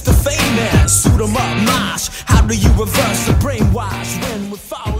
Mr. Famous, suit 'em up, mosh. How do you reverse the brainwash when we fall?